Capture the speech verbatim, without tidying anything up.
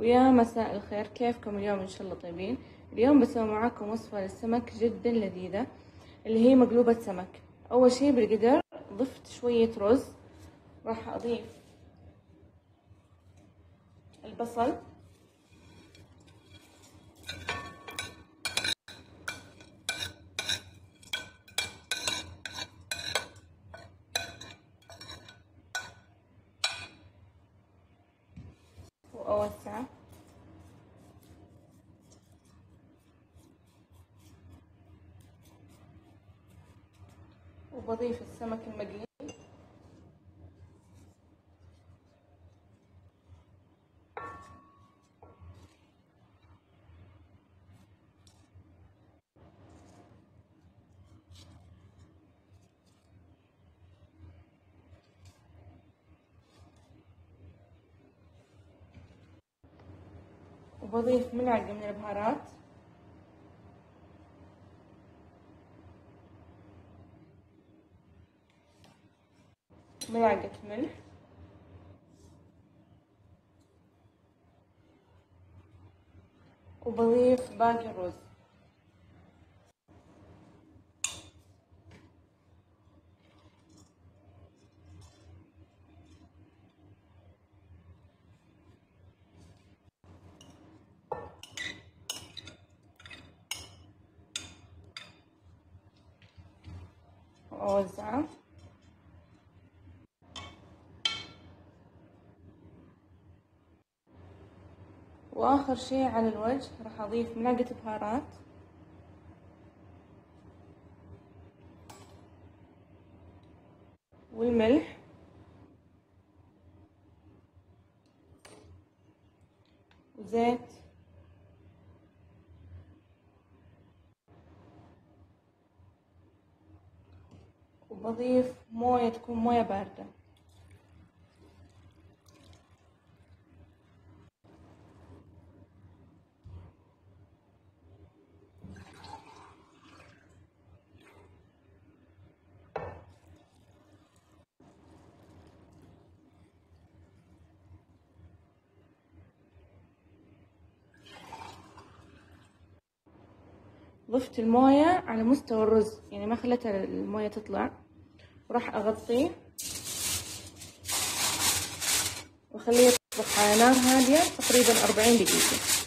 ويا مساء الخير، كيفكم اليوم؟ ان شاء الله طيبين. اليوم بسوي معاكم وصفة للسمك جدا لذيذة اللي هي مقلوبة سمك. اول شي بالقدر ضفت شوية رز، راح اضيف البصل واوسعه، وبضيف السمك المقلي وبضيف ملعقة من البهارات، ملعقة ملح، وبضيف باقي الرز. وأوزعه، واخر شي على الوجه راح اضيف ملعقة بهارات والملح وزيت وبضيف موية تكون موية باردة. ضفت الموية على مستوى الرز، يعني ما خليت الموية تطلع، وراح اغطيه واخليه يطبخ على نار هادية تقريبا أربعين دقيقة.